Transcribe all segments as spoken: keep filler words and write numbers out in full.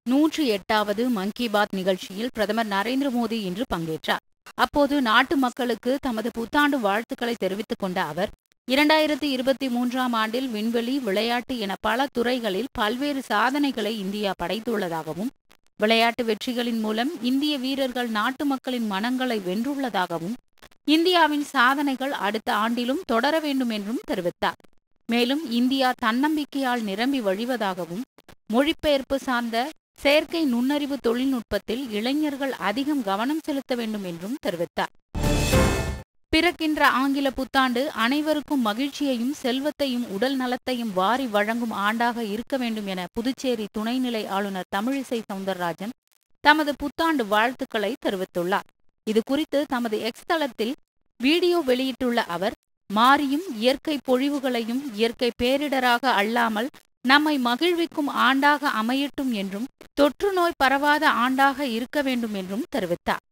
நூற்றி எட்டாவது மன் கி பாத் நிகழ்ச்சியில் பிரதமர் நரேந்திர மோடி இன்று பங்கேற்றார். அப்போது நாட்டு மக்களுக்கு தமது புத்தாண்டு வாழ்த்துக்களை தெரிவித்துக் கொண்ட அவர், இரண்டாயிரத்தி இருபத்தி மூன்றாம் ஆண்டில் விண்வெளி, விளையாட்டு என பல துறைகளில் பல்வேறு சாதனைகளை இந்தியா படைத்துள்ளதாகவும், விளையாட்டு வெற்றிகளின் மூலம் இந்திய வீரர்கள் நாட்டு மக்களின் மனங்களை வென்றுள்ளதாகவும், இந்தியாவின் சாதனைகள் அடுத்த ஆண்டிலும் தொடர வேண்டும் என்றும் தெரிவித்தார். மேலும் இந்தியா தன்னம்பிக்கையால் நிரம்பி வழிவதாகவும், மொழிபெயர்ப்பு சார்ந்த செயற்கை நுண்ணறிவு தொழில்நுட்பத்தில் இளைஞர்கள் அதிகம் கவனம் செலுத்த வேண்டும் என்றும் தெரிவித்தார். பிறக்கின்ற ஆங்கில புத்தாண்டு அனைவருக்கும் மகிழ்ச்சியையும் செல்வத்தையும் உடல் நலத்தையும் வாரி வழங்கும் ஆண்டாக இருக்க வேண்டும் என புதுச்சேரி துணைநிலை ஆளுநர் தமிழிசை சவுந்தரராஜன் தமது புத்தாண்டு வாழ்த்துக்களை தெரிவித்துள்ளார். இதுகுறித்து தமது எக்ஸ் தளத்தில் வீடியோ வெளியிட்டுள்ள அவர், மாறியும் இயற்கை பொழிவுகளையும் இயற்கை பேரிடராக அல்லாமல் நம்மை மகிழ்விக்கும் ஆண்டாக அமையட்டும் என்றும், தொற்று நோய் பரவாத ஆண்டாக இருக்க வேண்டும் என்றும் தெரிவித்தார்.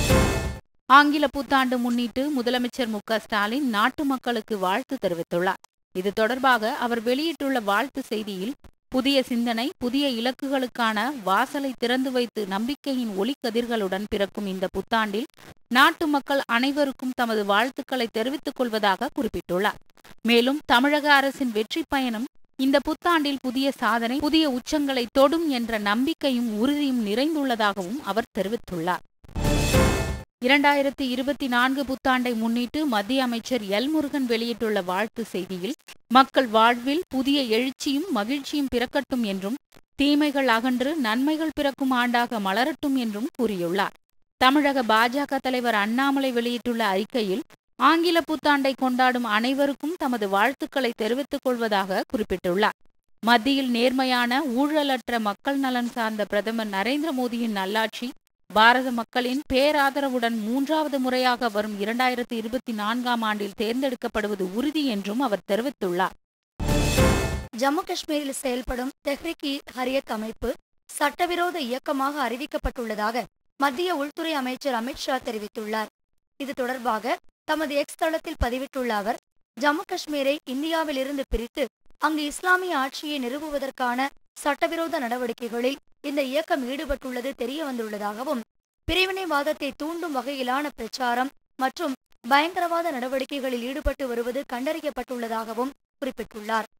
ஆங்கில புத்தாண்டு முன்னிட்டு முதலமைச்சர் மு க ஸ்டாலின் நாட்டு மக்களுக்கு வாழ்த்து தெரிவித்துள்ளார். இது தொடர்பாக அவர் வெளியிட்டுள்ள வாழ்த்து செய்தியில், புதிய சிந்தனை, புதிய இலக்குகளுக்கான வாசலை திறந்து வைத்து நம்பிக்கையின் ஒளிக்கதிர்களுடன் பிறக்கும் இந்த புத்தாண்டில் நாட்டு மக்கள் அனைவருக்கும் தமது வாழ்த்துக்களை தெரிவித்துக் கொள்வதாக குறிப்பிட்டுள்ளார். மேலும் தமிழக அரசின் வெற்றி பயணம் இந்த புத்தாண்டில் புதிய சாதனை, புதிய உச்சங்களை தொடும் என்ற நம்பிக்கையும் உறுதியும் நிறைந்துள்ளதாகவும் அவர் தெரிவித்துள்ளார். இரண்டாயிரத்தி இருபத்தி நான்கு புத்தாண்டை முன்னிட்டு மத்திய அமைச்சர் எல் முருகன் வெளியிட்டுள்ள வாழ்த்து செய்தியில், மக்கள் வாழ்வில் புதிய எழுச்சியும் மகிழ்ச்சியும் பிறக்கட்டும் என்றும், தீமைகள் அகன்று நன்மைகள் பிறக்கும் ஆண்டாக மலரட்டும் என்றும் கூறியுள்ளார். தமிழக பாஜக தலைவர் அண்ணாமலை வெளியிட்டுள்ள அறிக்கையில், ஆங்கில புத்தாண்டை கொண்டாடும் அனைவருக்கும் தமது வாழ்த்துக்களை தெரிவித்துக் கொள்வதாக குறிப்பிட்டுள்ளார். மத்தியில் நேர்மையான, ஊழலற்ற மக்கள் நலன் சார்ந்த பிரதமர் நரேந்திர மோடியின் நல்லாட்சி பாரத மக்களின் பேராதரவுடன் மூன்றாவது முறையாக வரும் இரண்டாயிரத்தி இருபத்தி நான்காம் ஆண்டில் தேர்ந்தெடுக்கப்படுவது உறுதி என்றும் அவர் தெரிவித்துள்ளார். ஜம்மு காஷ்மீரில் செயல்படும் தெஹ்ரிக்-இ-ஹரியத் அமைப்பு சட்டவிரோத இயக்கமாக அறிவிக்கப்பட்டுள்ளதாக மத்திய உள்துறை அமைச்சர் அமித்ஷா தெரிவித்துள்ளார். இது தொடர்பாக தமது எக்ஸ் தளத்தில் பதிவிட்டுள்ள அவர், ஜம்மு காஷ்மீரை இந்தியாவிலிருந்து பிரித்து அங்கு இஸ்லாமிய ஆட்சியை நிறுவுவதற்கான சட்டவிரோத நடவடிக்கைகளில் இந்த இயக்கம் ஈடுபட்டுள்ளது தெரிய வந்துள்ளதாகவும், பிரிவினைவாதத்தை தூண்டும் வகையிலான பிரச்சாரம் மற்றும் பயங்கரவாத நடவடிக்கைகளில் ஈடுபட்டு வருவது கண்டறியப்பட்டுள்ளதாகவும் குறிப்பிட்டுள்ளார்.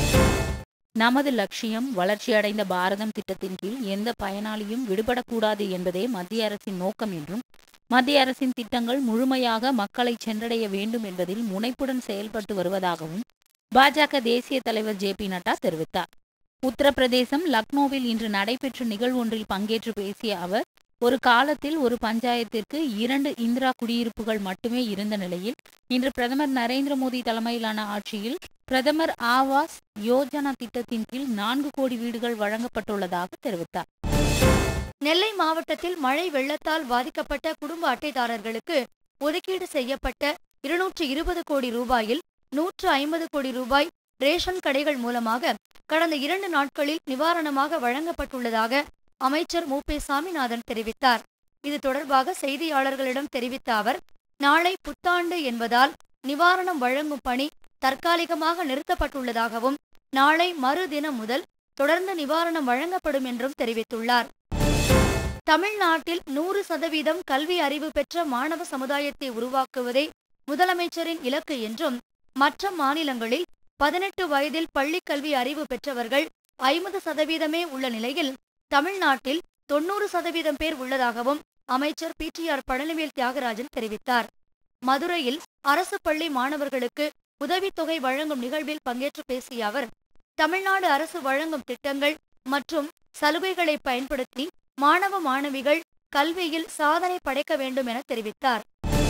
நமது லட்சியம் வளர்ச்சியடைந்த பாரதம் திட்டத்தின் கீழ் எந்த பயனாளியும் விடுபடக்கூடாது என்பதே மத்திய அரசின் நோக்கம் என்றும், மத்திய அரசின் திட்டங்கள் முழுமையாக மக்களை சென்றடைய வேண்டும் என்பதில் முனைப்புடன் செயல்பட்டு வருவதாகவும் பாஜக தேசிய தலைவர் ஜே பி நட்டா தெரிவித்தார். உத்தரப்பிரதேசம் லக்னோவில் இன்று நடைபெற்ற நிகழ்வொன்றில் பங்கேற்று பேசிய அவர், ஒரு காலத்தில் ஒரு பஞ்சாயத்திற்கு இரண்டு இந்திரா குடியிருப்புகள் மட்டுமே இருந்த நிலையில் இன்று பிரதமர் நரேந்திர மோடி தலைமையிலான ஆட்சியில் பிரதமர் ஆவாஸ் யோஜனா திட்டத்தின் கீழ் நான்கு கோடி வீடுகள் வழங்கப்பட்டுள்ளதாக தெரிவித்தார். நெல்லை மாவட்டத்தில் மழை வெள்ளத்தால் பாதிக்கப்பட்ட குடும்ப அட்டைதாரர்களுக்கு ஒதுக்கீடு செய்யப்பட்ட இருநூற்று இருபது கோடி ரூபாயில் நூற்று ஐம்பது கோடி ரூபாய் ரேஷன் கடைகள் மூலமாக கடந்த இரண்டு நாட்களில் நிவாரணமாக வழங்கப்பட்டுள்ளதாக அமைச்சர் மு பே சாமிநாதன் தெரிவித்தார். இது தொடர்பாக செய்தியாளர்களிடம் தெரிவித்த அவர், நாளை புத்தாண்டு என்பதால் நிவாரணம் வழங்கும் பணி தற்காலிகமாக நிறுத்தப்பட்டுள்ளதாகவும், நாளை மறுதினம் முதல் தொடர்ந்து நிவாரணம் வழங்கப்படும் என்றும் தெரிவித்துள்ளார். தமிழ்நாட்டில் நூறு சதவீதம் கல்வி அறிவு பெற்ற மாணவ சமுதாயத்தை உருவாக்குவதே முதலமைச்சரின் இலக்கு என்றும், மற்ற மாநிலங்களில் பதினெட்டு வயதில் பள்ளிக் கல்வி அறிவு பெற்றவர்கள் ஐம்பது சதவீதமே உள்ள நிலையில் தமிழ்நாட்டில் தொன்னூறு சதவீதம் பேர் உள்ளதாகவும் அமைச்சர் P T R Palanivel Thiagarajan தெரிவித்தார். மதுரையில் அரசு பள்ளி மாணவர்களுக்கு உதவித்தொகை வழங்கும் நிகழ்வில் பங்கேற்று பேசிய அவர், தமிழ்நாடு அரசு வழங்கும் திட்டங்கள் மற்றும் சலுகைகளை பயன்படுத்தி மாணவ மாணவிகள் கல்வியில் சாதனை படைக்க வேண்டும் என தெரிவித்தார்.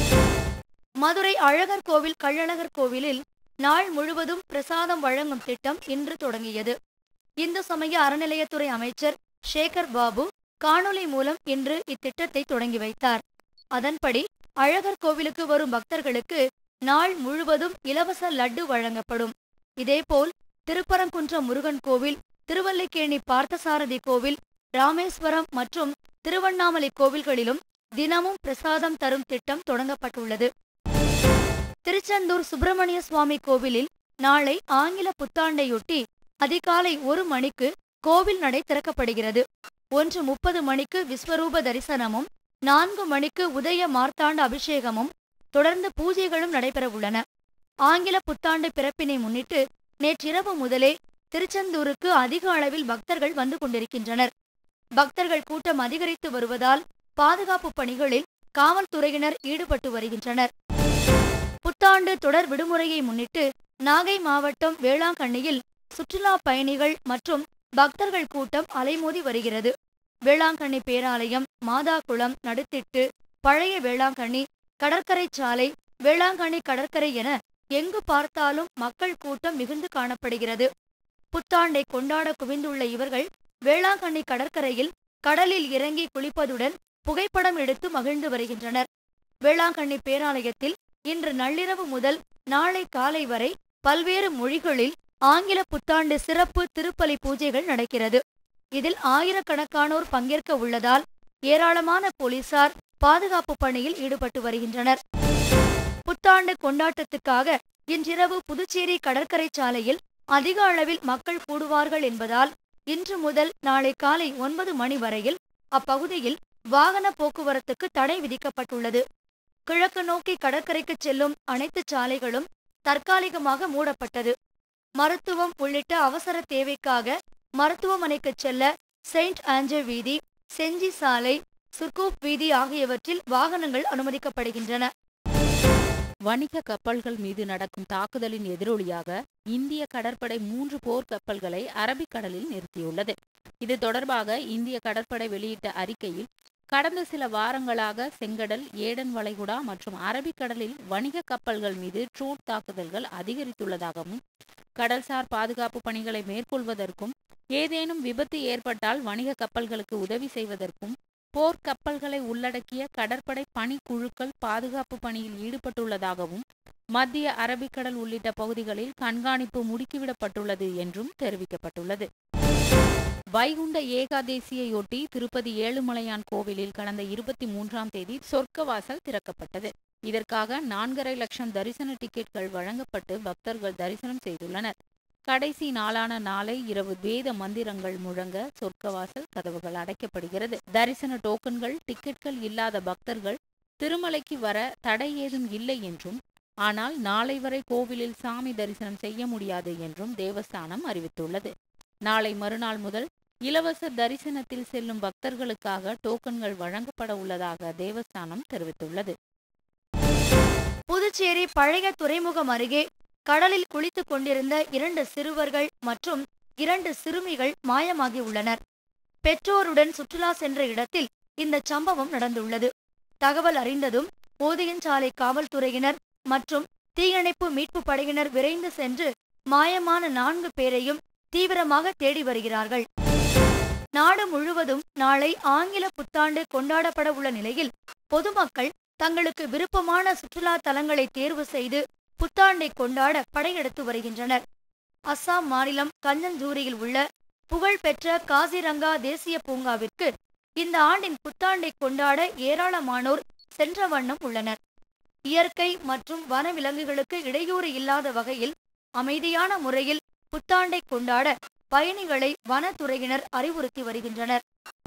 மதுரை அழகர் கோவில் கள்ளழகர் கோவிலில் நாள் முழுவதும் பிரசாதம் வழங்கும் திட்டம் இன்று தொடங்கியது. இந்து சமய அறநிலையத்துறை அமைச்சர் சேகர் பாபு காணொலி மூலம் இன்று இத்திட்டத்தை தொடங்கி வைத்தார். அதன்படி அழகர் கோவிலுக்கு வரும் பக்தர்களுக்கு நாள் முழுவதும் இலவச லட்டு வழங்கப்படும். இதேபோல் திருப்பரங்குன்றம் முருகன் கோவில், திருவல்லிக்கேணி பார்த்தசாரதி கோவில், ராமேஸ்வரம் மற்றும் திருவண்ணாமலை கோவில்களிலும் தினமும் பிரசாதம் தரும் திட்டம் தொடங்கப்பட்டுள்ளது. திருச்செந்தூர் சுப்பிரமணிய சுவாமி கோவிலில் நாளை ஆங்கில புத்தாண்டையொட்டி அதிகாலை ஒரு மணிக்கு கோவில் நடை திறக்கப்படுகிறது. ஒன்று முப்பது மணிக்கு விஸ்வரூப தரிசனமும் நான்கு மணிக்கு உதய மார்த்தாண்ட அபிஷேகமும் தொடர்ந்து பூஜைகளும் நடைபெறவுள்ளன. ஆங்கில புத்தாண்டு பிறப்பினை முன்னிட்டு நேற்றிரவு முதலே திருச்செந்தூருக்கு அதிக அளவில் பக்தர்கள் வந்து கொண்டிருக்கின்றனர். பக்தர்கள் கூட்டம் அதிகரித்து வருவதால் பாதுகாப்பு பணிகளில் காவல்துறையினர் ஈடுபட்டு வருகின்றனர். புத்தாண்டு தொடர் விடுமுறையை முன்னிட்டு நாகை மாவட்டம் வேளாங்கண்ணியில் சுற்றுலா பயணிகள் மற்றும் பக்தர்கள் கூட்டம் அலைமோதி வருகிறது. வேளாங்கண்ணி பேராலயம், மாதாக்குளம், நடுத்திட்டு, பழைய வேளாங்கண்ணி, கடற்கரை சாலை, வேளாங்கண்ணி கடற்கரை என எங்கு பார்த்தாலும் மக்கள் கூட்டம் மிகுந்து காணப்படுகிறது. புத்தாண்டை கொண்டாட குவிந்துள்ள இவர்கள் வேளாங்கண்ணி கடற்கரையில் கடலில் இறங்கி குளிப்பதுடன் புகைப்படம் எடுத்து மகிழ்ந்து வருகின்றனர். வேளாங்கண்ணி பேராலயத்தில் இன்று நள்ளிரவு முதல் நாளை காலை வரை பல்வேறு மொழிகளில் ஆங்கில புத்தாண்டு சிறப்பு திருப்பலி பூஜைகள் நடக்கிறது. இதில் ஆயிரக்கணக்கானோர் பங்கேற்க உள்ளதால் ஏராளமான போலீசார் பாதுகாப்பு பணியில் ஈடுபட்டு வருகின்றனர். புத்தாண்டு கொண்டாட்டத்துக்காக இன்றிரவு புதுச்சேரி கடற்கரை சாலையில் அதிக அளவில் மக்கள் கூடுவார்கள் என்பதால் இன்று முதல் நாளை காலை ஒன்பது மணி வரையில் அப்பகுதியில் வாகன போக்குவரத்துக்கு தடை விதிக்கப்பட்டுள்ளது. கிழக்கு நோக்கி கடற்கரைக்கு செல்லும் அனைத்து சாலைகளும் தற்காலிகமாக மூடப்பட்டது. மருத்துவம் உள்ளிட்ட அவசர தேவைக்காக மருத்துவமனைக்கு செல்ல செயின்ட் ஆஞ்சே வீதி, செஞ்சி சாலை, சுர்கூப் வீதி ஆகியவற்றில் வாகனங்கள் அனுமதிக்கப்படுகின்றன. வணிக கப்பல்கள் மீது நடக்கும் தாக்குதலின் எதிரொலியாக இந்திய கடற்படை மூன்று போர் கப்பல்களை அரபிக்கடலில் நிறுத்தியுள்ளது. இது தொடர்பாக இந்திய கடற்படை வெளியிட்ட அறிக்கையில், கடந்த சில வாரங்களாக செங்கடல், ஏடன் வளைகுடா மற்றும் அரபிக்கடலில் வணிக கப்பல்கள் மீது ட்ரோன் தாக்குதல்கள் அதிகரித்துள்ளதாகவும், கடல்சார் பாதுகாப்பு பணிகளை மேற்கொள்வதற்கும், ஏதேனும் விபத்து ஏற்பட்டால் வணிக கப்பல்களுக்கு உதவி செய்வதற்கும் போர்க்கப்பல்களை உள்ளடக்கிய கடற்படை பணிக்குழுக்கள் பாதுகாப்பு பணியில் ஈடுபட்டுள்ளதாகவும், மத்திய அரபிக்கடல் உள்ளிட்ட பகுதிகளில் கண்காணிப்பு முடுக்கிவிடப்பட்டுள்ளது என்றும் தெரிவிக்கப்பட்டுள்ளது. வைகுண்ட ஏகாதேசியையொட்டி திருப்பதி ஏழுமலையான் கோவிலில் கடந்த இருபத்தி மூன்றாம் தேதி சொர்க்கவாசல் திறக்கப்பட்டது. இதற்காக நான்கரை லட்சம் தரிசன டிக்கெட்கள் வழங்கப்பட்டு பக்தர்கள் தரிசனம் செய்துள்ளனர். கடைசி நாளான நாளை இரவு வேத மந்திரங்கள் முழங்க சொர்க்கவாசல் கதவுகள் அடைக்கப்படுகிறது. தரிசன டோக்கன்கள், டிக்கெட்கள் இல்லாத பக்தர்கள் திருமலைக்கு வர தடை ஏதும் இல்லை என்றும், ஆனால் நாளை வரை கோவிலில் சாமி தரிசனம் செய்ய முடியாது என்றும் தேவஸ்தானம் அறிவித்துள்ளது. நாளை மறுநாள் முதல் இலவச தரிசனத்தில் செல்லும் பக்தர்களுக்காக டோக்கன்கள் வழங்கப்பட உள்ளதாக தேவஸ்தானம் தெரிவித்துள்ளது. புதுச்சேரி பழைய துறைமுகம் அருகே கடலில் குளித்துக் கொண்டிருந்த இரண்டு சிறுவர்கள் மற்றும் இரண்டு சிறுமிகள் மாயமாகி உள்ளனர். பெற்றோருடன் சுற்றுலா சென்ற இடத்தில் இந்த சம்பவம் நடந்துள்ளது. தகவல் அறிந்ததும் ஓதியஞ்சாலை காவல்துறையினர் மற்றும் தீயணைப்பு மீட்பு படையினர் விரைந்து சென்று மாயமான நான்கு பேரையும் தீவிரமாக தேடி வருகிறார்கள். நாடு முழுவதும் நாளை ஆங்கில புத்தாண்டு கொண்டாடப்பட உள்ள நிலையில் பொதுமக்கள் தங்களுக்கு விருப்பமான சுற்றுலா தலங்களை தேர்வு செய்து புத்தாண்டை கொண்டாட படையெடுத்து வருகின்றனர். அஸ்ஸாம் மாநிலம் கஞ்சன்ஜூரியில் உள்ள புகழ்பெற்ற காசிரங்கா தேசிய பூங்காவிற்கு இந்த ஆண்டின் புத்தாண்டை கொண்டாட ஏராளமானோர் சென்ற வண்ணம் உள்ளனர். இயற்கை மற்றும் வனவிலங்குகளுக்கு இடையூறு இல்லாத வகையில் அமைதியான முறையில் புத்தாண்டை கொண்டாட பயணிகளை வனத்துறையினர் அறிவுறுத்தி வருகின்றனர்.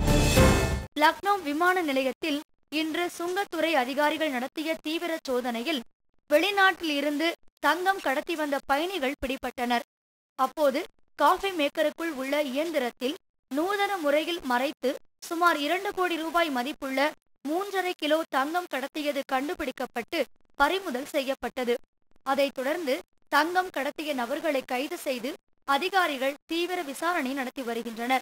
லக்னோ விமான நிலையத்தில் இன்று சுங்கத்துறை அதிகாரிகள் நடத்திய தீவிர சோதனையில் வெளிநாட்டில் இருந்து தங்கம் கடத்தி வந்த பயணிகள் பிடிபட்டனர். அப்போது காஃபி மேக்கருக்குள் உள்ள இயந்திரத்தில் நூதன முறையில் மறைத்து சுமார் இரண்டு கோடி ரூபாய் மதிப்புள்ள மூன்றரை கிலோ தங்கம் கடத்தியது கண்டுபிடிக்கப்பட்டு பறிமுதல் செய்யப்பட்டது. அதைத் தொடர்ந்து தங்கம் கடத்திய நபர்களை கைது செய்து அதிகாரிகள் தீவிர விசாரணை நடத்தி வருகின்றனர்.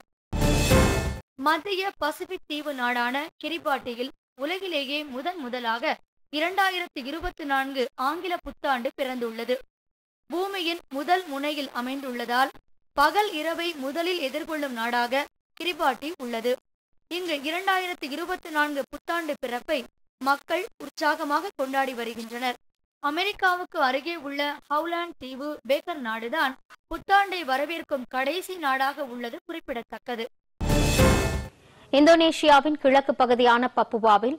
மத்திய பசிபிக் தீவு நாடான கிரிபாட்டியில் உலகிலேயே முதன் முதலாக இரண்டாயிரத்தி இருபத்தி நான்கு ஆங்கில புத்தாண்டு பிறந்துள்ளது. பூமியின் முதல் முனையில் அமைந்துள்ளதால் பகல் இரவை முதலில் எதிர்கொள்ளும் நாடாக கிரிபாட்டி உள்ளது. இங்கு இரண்டாயிரத்தி இருபத்தி நான்கு புத்தாண்டு பிறப்பை மக்கள் உற்சாகமாக கொண்டாடி வருகின்றனர். அமெரிக்காவுக்கு அருகே உள்ள ஹவுலாந்து தீவு பேக்கர் நாடுதான் புத்தாண்டை வரவேற்கும் கடைசி நாடாக உள்ளது குறிப்பிடத்தக்கது. இந்தோனேஷியாவின் கிழக்கு பகுதியான பப்புவாவில்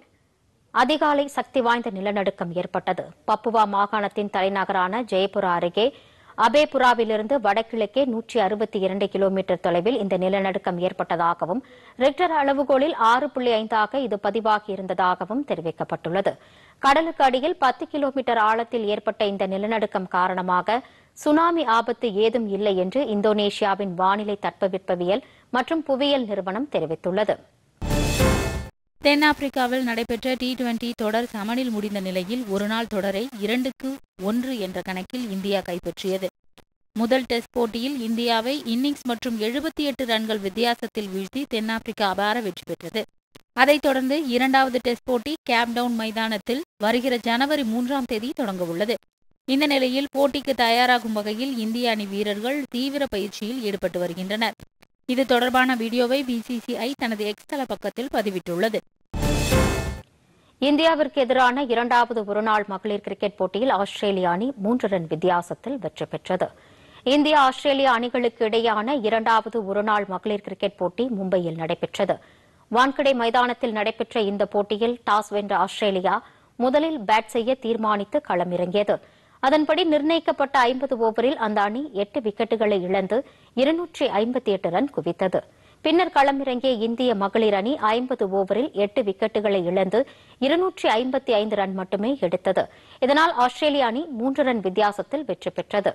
அதிகாலை சக்தி வாய்ந்த நிலநடுக்கம் ஏற்பட்டது. பப்புவா மாகாணத்தின் தலைநகரான ஜெயபுரா அருகே அபேபுராவிலிருந்து வடகிழக்கே நூற்றி அறுபத்தி இரண்டு கிலோமீட்டர் தொலைவில் இந்த நிலநடுக்கம் ஏற்பட்டதாகவும் ரிக்டர் அளவுகோலில் ஆறு புள்ளி ஐந்தாக இது பதிவாகியிருந்ததாகவும் தெரிவிக்கப்பட்டுள்ளது. கடலுக்கு அடியில் பத்து கிலோமீட்டர் ஆழத்தில் ஏற்பட்ட இந்த நிலநடுக்கம் காரணமாக சுனாமி ஆபத்து ஏதும் இல்லை என்று இந்தோனேஷியாவின் வானிலை தட்பவெப்பவியல் மற்றும் புவியியல் நிறுவனம் தெரிவித்துள்ளது. தென்னாப்பிரிக்காவில் நடைபெற்ற டி டுவெண்டி தொடர் சமனில் முடிந்த நிலையில் ஒருநாள் தொடரை இரண்டுக்கு ஒன்று என்ற கணக்கில் இந்தியா கைப்பற்றியது. முதல் டெஸ்ட் போட்டியில் இந்தியாவை இன்னிங்ஸ் மற்றும் எழுபத்தி எட்டு ரன்கள் வித்தியாசத்தில் வீழ்த்தி தென்னாப்பிரிக்கா அபார வெற்றி பெற்றது. அதைத் தொடர்ந்து இரண்டாவது டெஸ்ட் போட்டி கேப்டவுன் மைதானத்தில் வருகிற ஜனவரி மூன்றாம் தேதி தொடங்கவுள்ளது. இந்த நிலையில் போட்டிக்கு தயாராகும் வகையில் இந்திய அணி வீரர்கள் தீவிர பயிற்சியில் ஈடுபட்டு வருகின்றனர். இது தொடர்பான வீடியோவை பிசிசிஐ தனது எக்ஸ் தள பக்கத்தில் பதிவிட்டுள்ளது. இந்தியாவிற்கு எதிரான இரண்டாவது ஒருநாள் மகளிர் கிரிக்கெட் போட்டியில் ஆஸ்திரேலிய அணி மூன்று ரன் வித்தியாசத்தில் வெற்றி பெற்றது. இந்தியா ஆஸ்திரேலிய அணிகளுக்கு இடையேயான இரண்டாவது ஒருநாள் மகளிர் கிரிக்கெட் போட்டி மும்பையில் நடைபெற்றது. வான்கடே மைதானத்தில் நடைபெற்ற இந்த போட்டியில் டாஸ் வென்ற ஆஸ்திரேலியா முதலில் பேட் செய்ய தீர்மானித்து களமிறங்கியது. அதன்படி நிர்ணயிக்கப்பட்ட ஐம்பது ஓவரில் அந்த அணி எட்டு விக்கெட்டுகளை இழந்து இருநூற்றி ஐம்பத்தி எட்டு ரன் குவித்தது. பின்னர் களமிறங்கிய இந்திய மகளிர் அணி ஐம்பது ஓவரில் எட்டு விக்கெட்டுகளை இழந்து இருநூற்றி ஐம்பத்தி ஐந்து ரன் மட்டுமே எடுத்தது. இதனால் ஆஸ்திரேலிய அணி மூன்று ரன் வித்தியாசத்தில் வெற்றி பெற்றது.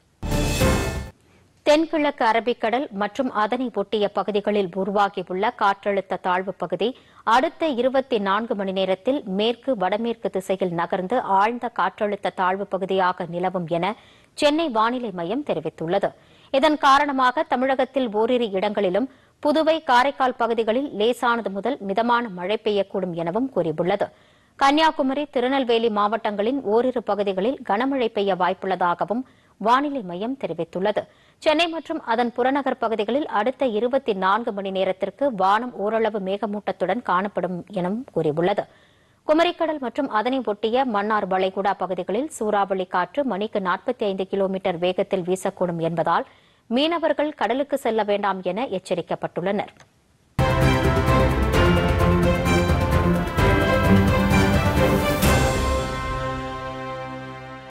தென்கிழக்கு அரபிக்கடல் மற்றும் அதனை ஒட்டிய பகுதிகளில் உருவாகியுள்ள காற்றழுத்த தாழ்வுப் பகுதி அடுத்த இருபத்தி நான்கு மணி நேரத்தில் மேற்கு வடமேற்கு திசையில் நகர்ந்து ஆழ்ந்த காற்றழுத்த தாழ்வுப் பகுதியாக நிலவும் என சென்னை வானிலை மையம் தெரிவித்துள்ளது. இதன் காரணமாக தமிழகத்தில் ஓரிரு இடங்களிலும் புதுவை, காரைக்கால் பகுதிகளில் லேசானது முதல் மிதமான மழை பெய்யக்கூடும் எனவும் கூறியுள்ளது. கன்னியாகுமரி, திருநெல்வேலி மாவட்டங்களின் ஓரிரு பகுதிகளில் கனமழை பெய்ய வாய்ப்புள்ளதாகவும் வானிலை மையம் தெரிவித்துள்ளது. சென்னை மற்றும் அதன் புறநகர் பகுதிகளில் அடுத்த இருபத்தி நான்கு மணி நேரத்திற்கு வானம் ஓரளவு மேகமூட்டத்துடன் காணப்படும் எனவும் கூறியுள்ளது. குமரிக்கடல் மற்றும் அதனை ஒட்டிய மன்னார் வளைகுடா பகுதிகளில் சூறாவளி காற்று மணிக்கு நாற்பத்தி ஐந்து கிலோமீட்டர் வேகத்தில் வீசக்கூடும் என்பதால் மீனவர்கள் கடலுக்கு செல்ல வேண்டாம் என எச்சரிக்கப்பட்டுள்ளனர்.